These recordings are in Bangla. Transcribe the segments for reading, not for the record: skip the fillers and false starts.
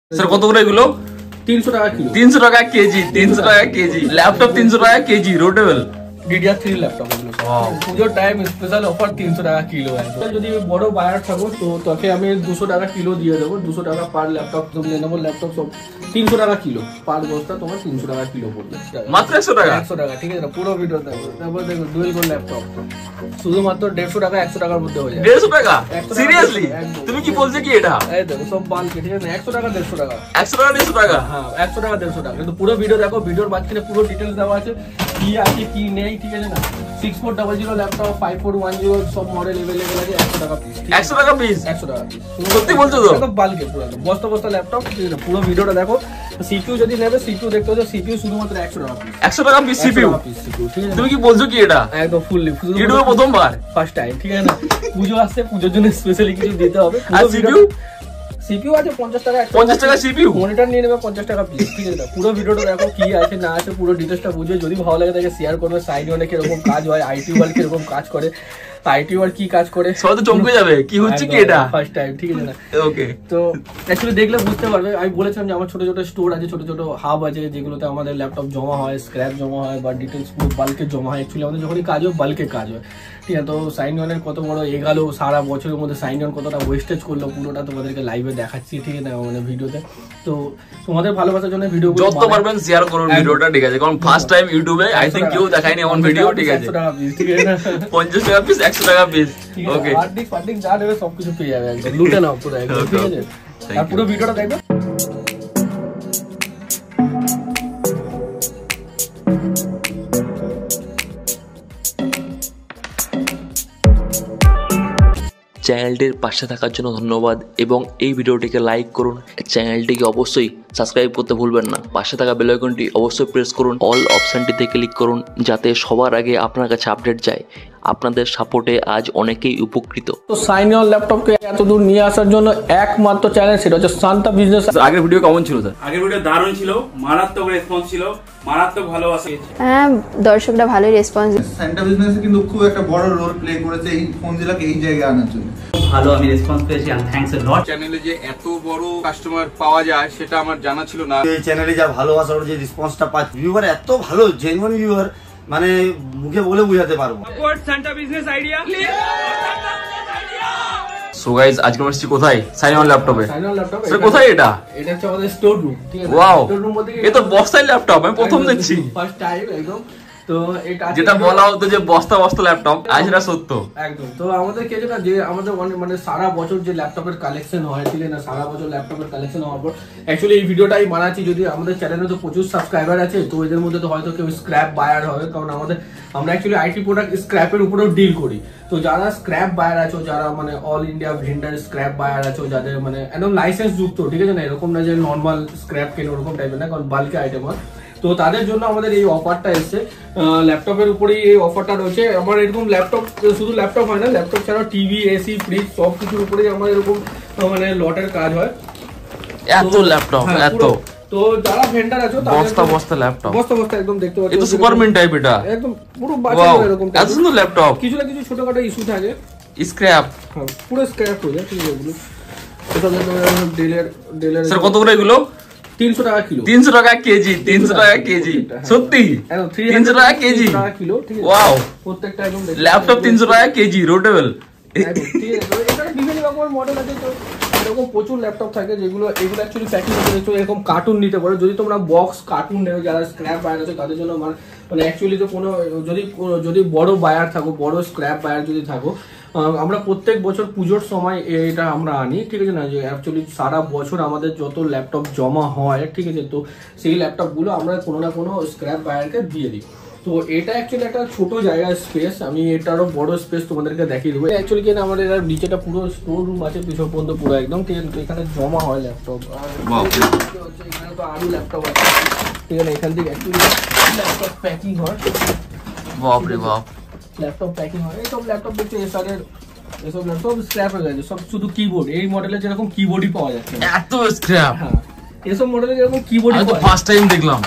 স্যার কত করে এগুলো? 300 টাকা কিলো। 300 টাকা কেজি, 300 টাকা কেজি। ল্যাপটপ 300 টাকা কেজি, রোটেবল DDR3 ল্যাপটপ এগুলো। পুজোর টাইম স্পেশাল অফার 300 টাকা কিলো আছে। যদি বড় বায়ার থাকো তো তোকে আমি 200 টাকা কিলো দিয়ে দেবো। 200 টাকা পার ল্যাপটপ তুমি নেবো। ল্যাপটপ সব 300 টাকা কিলো পার বস্তা, তোমার 300 টাকা কিলো পড়বে। মাত্র 100 টাকা? 100 টাকা, ঠিক আছে। পুরো ভিডিও দেখো। তারপর দেখো ডুয়েল কোর ল্যাপটপ শুধুমাত্র 150 টাকা, 100 টাকার মধ্যে হয়ে যায়। 150 টাকা? সিরিয়াসলি তুমি কি বলছো কি এটা? এই দেখো সব বাল্কে, ঠিক আছে। 100 টাকা 150 টাকা, 100 টাকা 150 টাকা। হ্যাঁ 100 টাকা 150 টাকা। কিন্তু পুরো ভিডিও দেখো, ভিডিওর মাঝখানে পুরো ডিটেইলস দেওয়া আছে, কি আছে কি নেই, ঠিক আছে না। 6400 ল্যাপটপ, 5410 সব মডেল अवेलेबल আছে। 100 টাকা পিস। 100 টাকা পিস? 100 টাকা পিস। সত্যি বলছো তো? একদম বাল্কে পুরো বস্তা বস্তা ল্যাপটপ, ঠিক আছে। পুরো ভিডিওটা দেখো। সিপিইউ যদি নেবে, সিপিইউ দেখতে হবে, সিপিইউ শুধুমাত্র 100 টাকা পিস। 100 টাকা পিস সিপিইউ? ঠিক আছে। তুমি কি বলছো কি এটা? একদম ফুললি ভিডিও প্রথমবার ফার্স্ট টাইম, ঠিক আছে না। পুজো আসছে, পুজোর জন্য স্পেশালি কিছু দিতে হবে। আর সিপিইউ? সিপিইউ আছে 50 টাকা। 50 টাকা সিপিইউ? মনিটর নিয়ে নেবে 50 টাকা পিস, ঠিক আছে। পুরো ভিডিওটা দেখো, কি আছে না আছে পুরো ডিটেইলসটা বুঝে যদি ভালো লাগে তাকে শেয়ার করবে। সাইডে অনেক এরকম কাজ হয়, আইটি ওয়ার্ল্ড কিরকম কাজ করে, আইটি ওয়ার্ল্ড কি কাজ করে, সবাই তো চমকে যাবে কি হচ্ছে কি এটা ফার্স্ট টাইম, ঠিক আছে না। ওকে, তো অ্যাকচুয়ালি দেখলে বুঝতে পারবে। আমি বলেছিলাম যে আমার ছোট ছোট স্টোর আছে, ছোট ছোট হাব আছে, যেগুলোতে আমাদের ল্যাপটপ জমা হয়, স্ক্র্যাপ জমা হয় বা ডিটেইলস পুরো বাল্কে জমা হয়। অ্যাকচুয়ালি আমাদের যখনই কাজ হয় বাল্কে কাজ হয়, ঠিক আছে। তো সাইন ওয়ানের কত বড় এগালো সারা বছরের মধ্যে সাইন ওয়ান কতটা ওয়েস্টেজ করলো পুরোটা তোমাদেরকে লাইভে দেখাচ্ছি, ঠিক আছে, মানে ভিডিওতে। তো তোমাদের ভালোবাসার জন্য ভিডিও যত পারবেন শেয়ার করুন ভিডিওটা, ঠিক আছে। কারণ ফার্স্ট টাইম ইউটিউবে আই থিংক কেউ দেখায়নি এমন ভিডিও, ঠিক আছে। 100 টাকা পিস, ঠিক আছে। 50 টাকা পিস, 100 টাকা পিস। ওকে, ফান্ডিং যা দেবে সবকিছু পেয়ে যাবে একদম, লুটে নাও পুরো একদম, ঠিক আছে। আর পুরো ভিডিওটা দেখবে। চ্যানেলটির পাশে থাকার জন্য ধন্যবাদ এবং এই ভিডিওটিকে লাইক করুন। চ্যানেলটিকে অবশ্যই সাবস্ক্রাইব করতে ভুলবেন না। পাশে থাকা বেল আইকনটি অবশ্যই প্রেস করুন। অল অপশানটিতে ক্লিক করুন যাতে সবার আগে আপনার কাছে আপডেট যায়। আপনাদের সাপোর্টে আজ অনেকেই উপকৃত। তো সাইন অন ল্যাপটপকে এত দূর নিয়ে আসার জন্য একমাত্র চ্যানেল, সেটা হচ্ছে শান্তা বিজনেস। আগের ভিডিও কেমন ছিল স্যার? আগের ভিডিও দারুণ ছিল, মারাত্মক রেসপন্স ছিল, মারাত্মক ভালোবাসা। হ্যাঁ, দর্শকরা ভালোই রেসপন্স। শান্তা বিজনেসে কিন্তু খুব একটা বড় রোল প্লে করেছে এই ফোনজিলাকে এই জায়গায় আনার জন্য। ভালো আমি রেসপন্স পেয়েছি, এন্ড থ্যাঙ্কস এ লট। চ্যানেলে যে এত বড় কাস্টমার পাওয়া যায় সেটা আমার জানা ছিল না। এই চ্যানেলে যা ভালোবাসার যে রেসপন্সটা পাচ্ছি, ভিউয়ার এত ভালো, জেনুইন ভিউয়ার, মানে মুখে বলে বোঝাতে পারবো। Shanta business idea. So guys, আজকে আমরা এসেছি কোথায়? সাইন অন ল্যাপটপে। সাইন অন ল্যাপটপ স্যার কোথায় এটা? এটা হচ্ছে আমাদের স্টোর রুম, ঠিক আছে। ওয়াও, স্টোর রুম বলতে এই তো বস্তার ল্যাপটপ, আমি প্রথম দেখছি। ফার্স্ট টাইম একদম। তো এটা যেটা বলা হতো যে বস্তা বস্তা ল্যাপটপ, আজ এটা সত্য একদম। তো আমাদের কে যেটা যে আমাদের মানে সারা বছর যে ল্যাপটপের কালেকশন হয়, ঠিক আছে না, সারা বছর ল্যাপটপের কালেকশন হওয়ার পর অ্যাকচুয়ালি এই ভিডিওটাই বানাচ্ছি। যদি আমাদের চ্যানেলে তো প্রচুর সাবস্ক্রাইবার আছে, তো এদের মধ্যে তো হয়তো কেউ স্ক্র্যাপ বায়ার হবে, কারণ আমরা অ্যাকচুয়ালি আইটি প্রোডাক্ট স্ক্র্যাপের উপরেও ডিল করি। তো যারা স্ক্র্যাপ বায়ার আছো, যারা মানে all India vendor scrap buyer আছো, যাদের মানে একদম লাইসেন্স যুক্ত, ঠিক আছে না, এরকম না যে নর্মাল স্ক্র্যাপ কেন ওরকম টাইপের না, কারণ বাল্কে আইটেম হয়। তো তাদের জন্য আমাদের এই অফারটা এসছে, ল্যাপটপের উপরেই এই অফারটা রয়েছে। আমার এরকম ল্যাপটপ, শুধু ল্যাপটপ হয় না, ল্যাপটপ ছাড়াও টিভি, এসি, ফ্রিজ সব কিছুর উপরেই আমার এরকম মানে লটের কাজ হয়। এত ল্যাপটপ, এত। তো যারা ভেন্ডার আছো বস্তা বস্তা ল্যাপটপ, বস্তা বস্তা একদম দেখতে পাচ্ছ, এটা তো সুপারম্যান টাইপ, এটা একদম পুরো বাচ্চা এরকম এত সুন্দর ল্যাপটপ। কিছু না কিছু ছোটখাটো ইস্যু থাকে, স্ক্র্যাপ, হ্যাঁ পুরো স্ক্র্যাপ হয়ে যায়, ঠিক আছে। এগুলো এটা ডেলের স্যার কত করে এগুলো? 300 টাকা কিলো। 300 টাকা কেজি, 300 টাকা কেজি, সত্যি 300 টাকা কেজি কিলো, ঠিক আছে। ওয়াও, প্রত্যেকটা একদম ল্যাপটপ 300 টাকা কেজি, রোটেবল। ঠিক আছে। এখানে বিভিন্ন রকমের মডেল আছে, তো এরকম প্রচুর ল্যাপটপ থাকে যেগুলো এগুলো অ্যাকচুয়ালি প্যাকিং করে এরকম কার্টুন নিতে পারো। যদি তোমরা বক্স কার্টুন নেও, যারা স্ক্র্যাপ বায়ার আছে তাদের জন্য মানে অ্যাকচুয়ালি তো কোনো যদি বড় বায়ার থাকো, বড় স্ক্র্যাপ বায়ার যদি থাকো, আমরা প্রত্যেক বছর পুজোর সময় এটা আমরা আনি, ঠিক আছে না, যে অ্যাকচুয়ালি সারা বছর আমাদের যত ল্যাপটপ জমা হয়, ঠিক আছে, তো সেই ল্যাপটপগুলো আমরা কোনো না কোনো স্ক্র্যাপ বায়ারকে দিয়ে দিই। তো এটা অ্যাকচুয়ালি একটা ছোট জায়গার স্পেস, আমি এটারও বড় স্পেস তোমাদেরকে দেখিয়ে দেবো। অ্যাকচুয়ালি কি না, আমাদের এর নিচেটা পুরো স্টোর রুম আছে, পিছন পর্যন্ত পুরো একদম, ঠিক আছে। তো এখানে জমা হয় ল্যাপটপ, আর এখানে তো আরো ল্যাপটপ আছে, ঠিক আছে। এখান থেকে অ্যাকচুয়ালি ল্যাপটপ প্যাকিং হয়, বাপ রে বাপ, ল্যাপটপ প্যাকিং হয়। এইসব ল্যাপটপ দেখছো এসব ল্যাপটপ স্ক্র্যাপ হয়ে গেছে সব, শুধু কিবোর্ড, এই মডেলের যেরকম কিবোর্ডই পাওয়া যাচ্ছে, এত স্ক্র্যাপ। হ্যাঁ, এসব মডেলের যেরকম কিবোর্ডই আমি তো ফার্স্ট টাইম দেখলাম।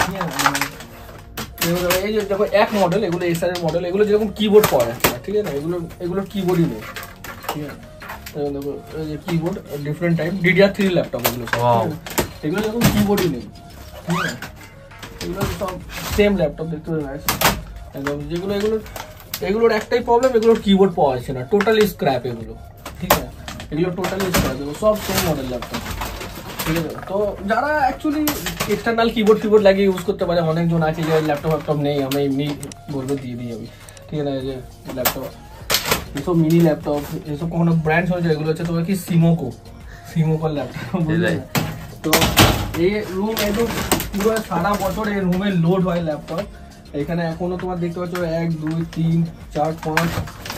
এই যে দেখো এক মডেল, এগুলো এসআর এর মডেল, এগুলো যেরকম কিবোর্ড পাওয়া যাচ্ছে না, ঠিক আছে, এগুলো কিবোর্ডই নেই, ঠিক আছে। দেখো keyboard different type DDR3 laptop এগুলো এগুলো যখন কিবোর্ডই নেই, ঠিক আছে, এগুলো সব সেম ল্যাপটপ দেখতে পাচ্ছ একদম। যেগুলো এগুলোর একটাই প্রবলেম, এগুলোর কিবোর্ড পাওয়া যাচ্ছে না, টোটালি স্ক্র্যাপ এগুলো, ঠিক আছে, এগুলো টোটালি স্ক্র্যাপ, এগুলো সব সেম মডেল ল্যাপটপ, ঠিক আছে। তো যারা অ্যাকচুয়ালি এক্সটার্নাল কিবোর্ড লাগিয়ে ইউজ করতে পারে, অনেকজন আছে যে ল্যাপটপ নেই, আমি এমনি বলবো দিয়ে দিই আমি, ঠিক আছে। যে ল্যাপটপ এসব মিনি ল্যাপটপ, এসব কোনো ব্র্যান্ডস হয়েছে, এগুলো হচ্ছে তোমার কি সিমোকোর ল্যাপটপ, বুঝলে। তো এই রুম একদম পুরো সারা বছর এই রুমে লোড হয় ল্যাপটপ। এখানে এখনো তোমার দেখতে পাচ্ছ 1 2 3 4 5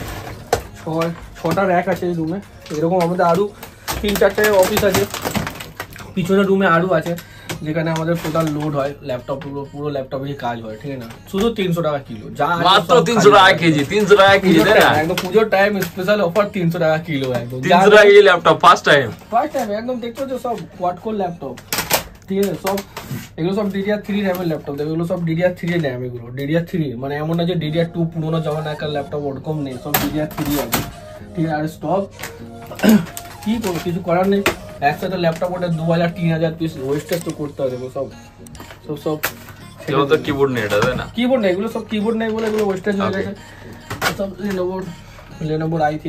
6টা র্যাক আছে এই রুমে। এরকম আমাদের আরও 3-4টে অফিস আছে, পিছনের রুমে আরও আছে, যেখানে আমাদের টোটাল লোড হয় ল্যাপটপ, পুরো ল্যাপটপে কাজ হয়, ঠিক আছে না। শুধু 300 টাকা কিলো, যা মাত্র 300 টাকা কেজি, 300 টাকা কেজি, তাই না? একদম পুজোর টাইম স্পেশাল অফার 300 টাকা কিলো, একদম 300 টাকা কেজি ল্যাপটপ ফার্স্ট টাইম একদম দেখতে পাচ্ছ সব কোয়াড কোর ল্যাপটপ, ঠিক আছে। সব এগুলো সব DDR3 র্যামের ল্যাপটপ, এগুলো সব DDR3 র্যাম, এগুলো DDR3, মানে এমন না যে DDR2 পুরোনো জমানা একটা ল্যাপটপ, ওরকম নেই, সব DDR3 আছে, ঠিক আছে। আর স্টক কি করবো, কিছু করার নেই, একসাথে ল্যাপটপ ওটা 2000-3000 পিস ওয়েস্টেজ তো করতে হবে, সব এগুলো তো কিবোর্ড নেই, এটা তাই না? কিবোর্ড নেই, এগুলো সব কিবোর্ড নেই বলে এগুলো ওয়েস্টেজ হয়ে গেছে। সব Lenovo i3,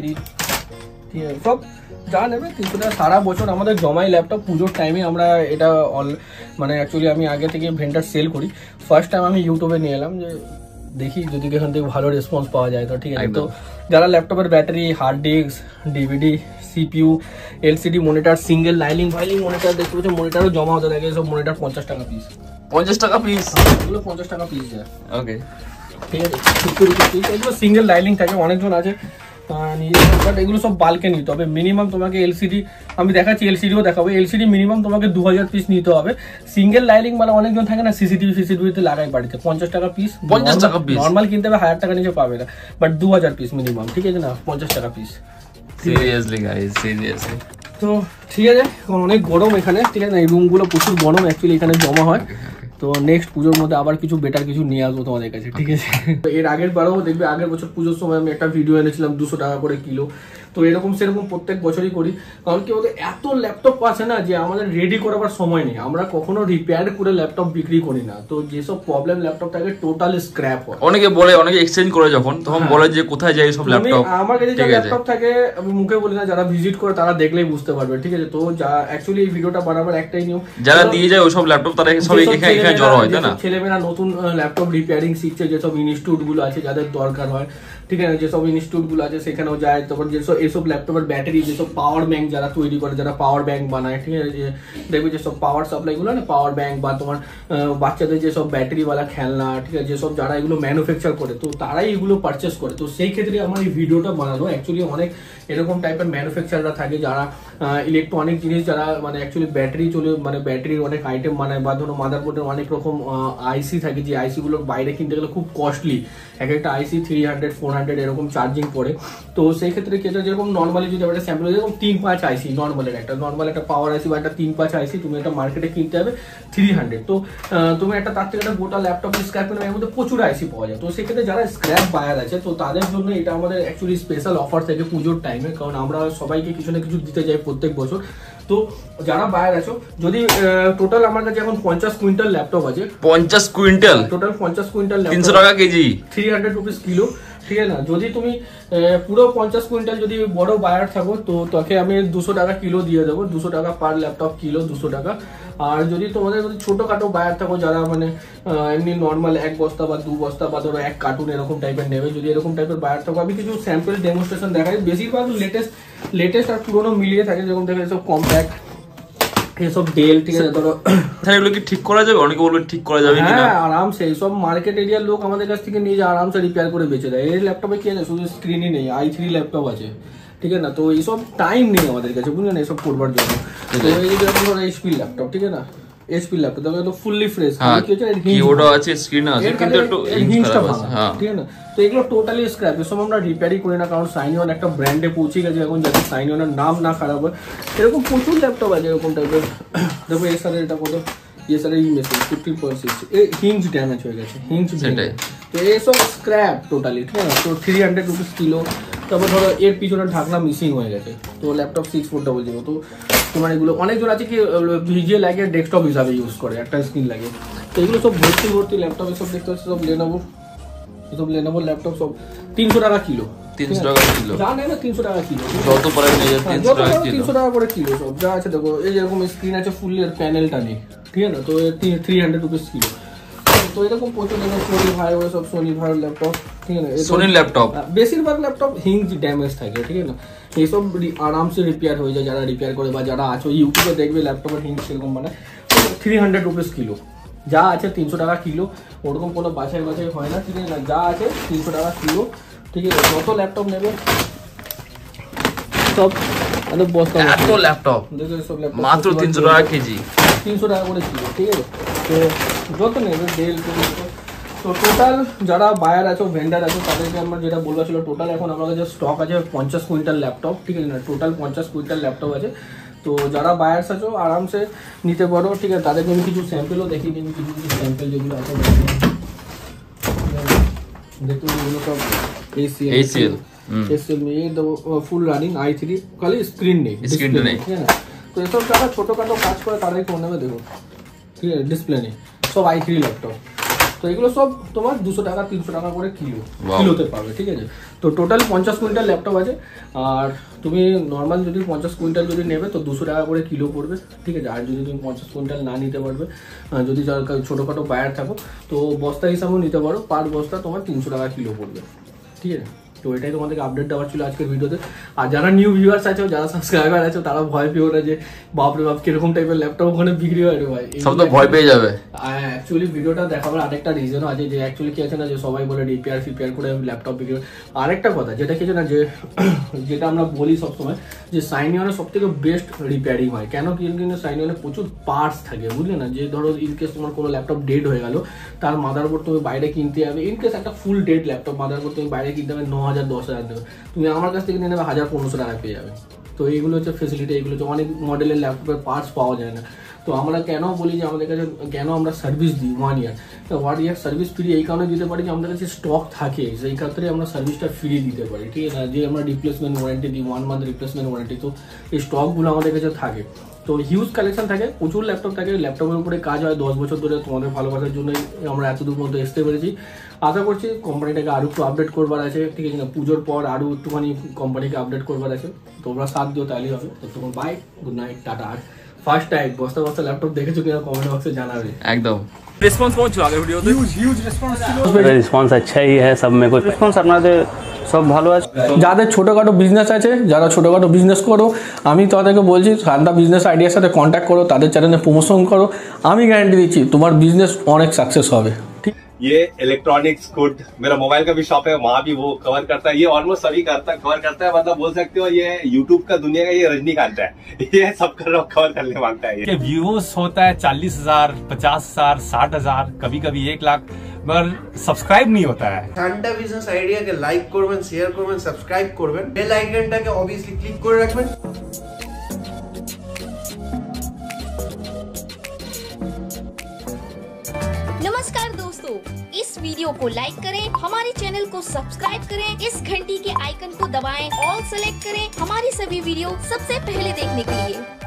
ঠিক আছে, সব যা নেবে 300 টাকা সারা বছর আমাদের জমাই ল্যাপটপ। পুজোর টাইমে আমরা এটা মানে অ্যাকচুয়ালি আমি আগে থেকে ভেন্ডার সেল করি, ফার্স্ট টাইম আমি ইউটিউবে নিয়ে এলাম যে দেখি যদি এখান থেকে ভালো রেসপন্স পাওয়া যায় তো, ঠিক আছে। তো যারা ল্যাপটপের battery, hard disk, DVD, CPU, LCD monitor, single lining monitor দেখতে পাচ্ছ, মনিটরও জমা হতে থাকে, সব মনিটর 50 টাকা পিস, 50 টাকা পিস, এগুলো 50 টাকা পিস যায়, ওকে, ঠিক আছে। এগুলো সিঙ্গেল লাইনিং থাকে, অনেকজন আছে বাট এগুলো সব বাল্কে নিতে হবে। মিনিমাম তোমাকে LCD আমি দেখাচ্ছি, LCDও দেখাবো, LCD মিনিমাম তোমাকে 2000 পিস নিতে হবে। সিঙ্গেল লাইনিং মানে অনেকজন থাকে না, CCTV লাগাই বাড়িতে, 50 টাকা পিস, 50 টাকা পিস, নর্মাল কিনতে হবে 1000 টাকা নিচে পাবে না, বাট 2000 পিস মিনিমাম, ঠিক আছে না, 50 টাকা পিস। Seriously guys, seriously. তো ঠিক আছে, অনেক গরম এখানে, ঠিক আছে, এই রুমগুলো প্রচুর গরম অ্যাকচুয়ালি এখানে জমা হয়। তো নেক্সট পুজোর মধ্যে আবার কিছু বেটার কিছু নিয়ে আসবো তোমাদের কাছে, ঠিক আছে। এর আগের বারও দেখবে, আগের বছর পুজোর সময় আমি একটা ভিডিও এনেছিলাম 200 টাকা করে কিলো। তো এরকম সেরকম প্রত্যেক বছরই করি, কারণ কি বলতে এত ল্যাপটপ আছে না যে আমাদের রেডি করাবার সময় নেই, আমরা কখনো রিপেয়ার করে ল্যাপটপ বিক্রি করি না। তো যেসব প্রবলেম ল্যাপটপ থাকে টোটাল স্ক্র্যাপ হয়। অনেকে বলে, অনেকে এক্সচেঞ্জ করে যখন, তখন বলে যে কোথায় যায় সব ল্যাপটপ। আমার কাছে যে ল্যাপটপ থাকে আমি মুখে বলি না, যারা ভিজিট করে তারা দেখলেই বুঝতে পারবে, ঠিক আছে। তো যা অ্যাকচুয়ালি এই ভিডিওটা বানাবার একটাই নিয়ম, যারা দিয়ে যায় ওইসব ল্যাপটপ তারা সব এখানে জড়ো হয়, তাই না? ছেলেমেয়েরা নতুন ল্যাপটপ রিপেয়ারিং শিখছে, যেসব ইনস্টিটিউট গুলো আছে যাদের দরকার হয়, ঠিক আছে, যেসব ইনস্টিটিউট গুলো আছে সেখানেও যায়। তারপর যেসব এসব ল্যাপটপের ব্যাটারি, যেসব পাওয়ার ব্যাংক যারা তৈরি করে, যারা পাওয়ার ব্যাংক বানায়, ঠিক আছে, দেখবে যেসব পাওয়ার সাপ্লাই গুলো না, পাওয়ার ব্যাংক বা তোমার বাচ্চাদের যেসব ব্যাটারিওয়ালা খেলনা, ঠিক আছে, যেসব যারা এগুলো ম্যানুফ্যাকচার করে, তো তারাই এগুলো পারচেস করে। তো সেই ক্ষেত্রে আমার এই ভিডিওটা বানানো, অ্যাকচুয়ালি অনেক এরকম টাইপের ম্যানুফ্যাকচাররা থাকে যারা ইলেকট্রনিক জিনিস, যারা মানে অ্যাকচুয়ালি ব্যাটারি চলে, মানে ব্যাটারির অনেক আইটেম বানায়, বা ধরো মাদারবোর্ডের অনেক রকম আইসি থাকে, যে আইসি গুলোর বাইরে কিনতে গেলে খুব কস্টলি, একটা আইসি 300-400 এরকম চার্জিং পড়ে। তো সেই ক্ষেত্রে কেটে যেরকম নর্মালি যদি একটা স্যাম্পল, যেরকম 3-5 আইসি নর্মাল একটা পাওয়ার আইসি বা একটা 3-5 আইসি তুমি একটা মার্কেটে কিনতে হবে 300। তো তুমি একটা তার থেকে একটা গোটা ল্যাপটপ স্ক্র্যাপ নেবে, এর মধ্যে প্রচুর আইসি পাওয়া যায়। তো সেক্ষেত্রে যারা স্ক্র্যাপ বায়ার আছে, তো তাদের জন্য এটা আমাদের অ্যাকচুয়ালি স্পেশাল অফার থাকে পুজোর টাইমে, কারণ আমরা সবাইকে কিছু না কিছু দিতে যাই প্রত্যেক বছর। তো যারা বায়ার আছো, যদি টোটাল আমার কাছে এখন 50 কুইন্টাল ল্যাপটপ আছে, 50 কুইন্টাল, টোটাল 50 কুইন্টাল, 300 টাকা কেজি, 300 রুপিস কিলো, ঠিক আছে না। যদি তুমি পুরো 50 কুইন্টাল যদি বড় বায়ার থাকো, তো তোকে আমি 200 টাকা কিলো দিয়ে দেবো, 200 টাকা পার ল্যাপটপ কিলো, 200 টাকা। আর যদি তোমাদের ছোটখাটো বায়ার থাকো, যারা মানে এমনি নর্মাল 1 বস্তা বা 2 বস্তা বা ধরো 1 কার্টুন এরকম টাইপের নেবে, যদি এরকম টাইপের বায়ার থাকো, আমি কিছু স্যাম্পল ডেমনস্ট্রেশন দেখাই। বেশিরভাগ লেটেস্ট আর পুরোনো মিলিয়ে থাকে, যেরকম দেখে সব কম্প্যাক্ট, এসব ডেল, ঠিক আছে। ধরো এগুলো কি ঠিক করা যাবে? অনেকে বলবে ঠিক করা যাবে কিনা। হ্যাঁ, আরামসে এইসব মার্কেট এরিয়ার লোক আমাদের কাছ থেকে নিয়ে যায়, আরামসে রিপেয়ার করে বেঁচে দেয়। এই ল্যাপটপে কি আছে, শুধু স্ক্রিনই নেই, i3 ল্যাপটপ আছে, ঠিক আছে না। তো এইসব টাইম নেই আমাদের কাছে, বুঝলেন, এইসব করবার জন্য। তো এই যে ধরো HP ল্যাপটপ, ঠিক আছে না, HP ল্যাপটপ দেখো তো ফুললি ফ্রেশ, কিবোর্ড আছে, স্ক্রিন আছে, কিন্তু একটু হিঞ্জটা ভাঙা, ঠিক আছে না। তো এগুলো টোটালি স্ক্র্যাপ, এসব আমরা রিপেয়ারই করি না, কারণ সাইনিওন একটা ব্র্যান্ডে পৌঁছে গেছে এখন, যাতে সাইনিওনের নাম না খারাপ হয়। এরকম প্রচুর ল্যাপটপ আছে এরকম টাইপের। দেখো এসার এটা কত, এসার এই মেশিন 50.6, এই হিঞ্জ ড্যামেজ হয়ে গেছে, হিঞ্জ। তো এইসব স্ক্র্যাপ টোটালি, ঠিক আছে। তো 300 রুপিস কিলো, তারপর ধরো এর পিছনে ঢাকনা মিসিং হয়ে গেছে, তো ল্যাপটপ 6400 তো তোমার এগুলো অনেকজন আছে কি ভিজিএ লাগে ডেস্কটপ হিসাবে ইউজ করে, একটা স্ক্রিন লাগে। তো এগুলো সব ভর্তি ল্যাপটপ এসব দেখতে পাচ্ছি সব লেনোভো ল্যাপটপ সব 300 টাকা কিলো। 300 টাকা কিলো জানে না 300 টাকা কিলো, যত পরে নিয়ে যায় 300 টাকা কিলো। 300 টাকা করে কিলো সব যা আছে। দেখো এই যেরকম স্ক্রিন আছে ফুল এর প্যানেলটা নেই, ঠিক আছে না, তো 300 রুপিস কিলো। তো এরকম প্রচুর সোনি ভাই ওরা সব সোনি ভাইয়ের ল্যাপটপ, ঠিক আছে না, সোনির ল্যাপটপ বেশিরভাগ ল্যাপটপ হিঞ্জ ড্যামেজ থাকে, ঠিক আছে না, এইসব আরামসে রিপেয়ার হয়ে যায় যারা রিপেয়ার করে বা যারা আছো ইউটিউবে দেখবে ল্যাপটপের হিঞ্জ সেরকম মানে 300 রুপিস কিলো। যা আছে 300 টাকা কিলো, ওরকম কোনো বাছাই হয় না, ঠিক আছে না, যা আছে 300 টাকা কিলো, ঠিক আছে। যত ল্যাপটপ নেবে সব বস্তা এত ল্যাপটপ দেখো সব ল্যাপটপ মাত্র 300 টাকা কেজি, 300 টাকা করে কিলো, ঠিক আছে। তো যত নেবে ডেল। তো টোটাল যারা বায়ার আছো ভেন্ডার আছো তাদেরকে আমার যেটা বলবা ছিল, টোটাল এখন আমার কাছে স্টক আছে 50 কুইন্টাল ল্যাপটপ, ঠিক আছে না, টোটাল 50 কুইন্টাল ল্যাপটপ আছে। তো যারা বায়ার্স আছো আরামসে নিতে পারো, ঠিক আছে। তাদেরকে আমি কিছু স্যাম্পেলও দেখিয়ে দিই, কিছু স্যাম্পেল যেগুলো আছে দেখুন, এগুলো সব ACL ফুল রানিং i3, খালি স্ক্রিন নেই, ঠিক আছে। তো এসব যারা ছোটোখাটো কাজ করে তারাই ফোন নেবে, দেখো ঠিক আছে, ডিসপ্লে নেই, সব i3 ল্যাপটপ। তো এগুলো সব তোমার 200 টাকা 300 টাকা করে কিলোতে পাবে, ঠিক আছে। তো টোটাল 50 কুইন্টাল ল্যাপটপ আছে, আর তুমি নর্মাল যদি 50 কুইন্টাল যদি নেবে তো 200 টাকা করে কিলো পড়বে, ঠিক আছে। আর যদি তুমি 50 কুইন্টাল না নিতে পারবে, যদি ছোটোখাটো বায়ার থাকো তো বস্তা হিসাবেও নিতে পারো, পার বস্তা তোমার 300 টাকা কিলো পড়বে, ঠিক আছে। তো এটাই তোমাদেরকে আপডেট দেওয়ার ছিল আজকের ভিডিওতে। আর যারা নিউ ভিউয়ার্স আছে, যারা সাবস্ক্রাইবার আছে, তারা ভয় পেও না যে বাপরে বাপ কিরকম টাইপের ল্যাপটপ ওখানে বিক্রি হয় রে ভাই, সব তো ভয় পেয়ে যাবে। অ্যাকচুয়ালি ভিডিওটা দেখাবার আরেকটা রিজনও আছে, যে অ্যাকচুয়ালি কি আছে না, যে সবাই বলে রিপেয়ার করে ল্যাপটপ বিক্রি করে। আরেকটা কথা যেটা কি আছে না, যে যেটা আমরা বলি সবসময় যে সাইনিয়নের সব থেকে বেস্ট রিপেয়ারিং হয়। কেন কি সাইনিয়নে প্রচুর পার্টস থাকে, বুঝলে না, যে ধরো ইনকেস তোমার কোনো ল্যাপটপ ডেড হয়ে গেল, তার মাদারবোর্ড তুমি বাইরে কিনতে যাবে, ইনকেস একটা ফুল ডেড ল্যাপটপ মাদারবোর্ড তুমি বাইরে কিনতে হবে 9000 10,000 দেবে, তুমি আমার কাছ থেকে নিয়ে নেবে 1000-1500 টাকা পেয়ে যাবে। তো এইগুলো হচ্ছে ফেসিলিটি, এগুলো হচ্ছে অনেক মডেলের ল্যাপটপের পার্টস পাওয়া যায় না। তো আমরা কেন বলি যে আমাদের কাছে কেন আমরা সার্ভিস দিই 1 ইয়ার, তো 1 ইয়ার সার্ভিস ফ্রি এই কারণে দিতে পারি যে আমাদের কাছে স্টক থাকে, সেই ক্ষেত্রে আমরা সার্ভিসটা ফ্রি দিতে পারি, ঠিক আছে। যে আমরা রিপ্লেসমেন্ট ওয়ারেন্টি দিই, 1 মান্থ রিপ্লেসমেন্ট ওয়ারেন্টি, তো এই স্টকগুলো আমাদের কাছে থাকে। তো হিউজ কালেকশন থাকে, প্রচুর ল্যাপটপ থাকে, ল্যাপটপের উপরে কাজ হয় 10 বছর ধরে। তোমাদের ভালোবাসার জন্যই আমরা এতদূর মধ্যে আসতে পেরেছি। আশা করছি কোম্পানিটাকে আরও একটু আপডেট করবার আছে, ঠিক আছে না, পুজোর পর আরও একটুখানি কোম্পানিকে আপডেট করবার আছে। তোমরা সাথ দিও তাহলেই হবে। তো তোমার বাই, গুড নাইট, টাটা। আর ফার্স্ট টাইম বস্তা ল্যাপটপ দেখেছো কিনা কমেন্ট বক্সে জানাবে। একদম রেসপন্স পৌঁছো আগের ভিডিওতে, হিউজ রেসপন্স ছিল। রেসপন্স अच्छाই है सब में, कुछ রেসপন্স আপনাদের সব ভালো আছে। যাদের ছোটোখাটো বিজনেস আছে, যারা ছোটোখাটো বিজনেস করো, আমি তাদেরকে বলছি শান্তা বিজনেস আইডিয়ার সাথে কন্ট্যাক্ট করো, তাদের চ্যানেলে প্রমোশন করো, আমি গ্যারান্টি দিচ্ছি তোমার বিজনেস অনেক সাকসেস হবে। ঠিক, ये इलेक्ट्रॉनिक्स गुड, मेरा मोबाइल का भी शॉप है, वहाँ भी वो कवर करता है। ये ऑलमोस्ट सभी कवर करता है, मतलब बोल सकते हो ये यूट्यूब का दुनिया का ये रजनीकांत है, ये सब कवर करने मांगता है। ये व्यूज होता है 40,000, 50,000, 60,000, कभी कभी 1 लाख, मगर सब्सक्राइब नहीं होता है। শান্তা বিজনেস আইডিয়াকে লাইক করবেন, শেয়ার করবেন, সাবস্ক্রাইব করবেন, বেল আইকনটাকে অবভিয়াসলি ক্লিক করে রাখবেন। नमस्कार दोस्तों, इस वीडियो को लाइक करें, हमारे चैनल को सब्सक्राइब करें, इस घंटी के आइकन को दबाएं, ऑल सेलेक्ट करें हमारी सभी वीडियो सबसे पहले देखने के लिए।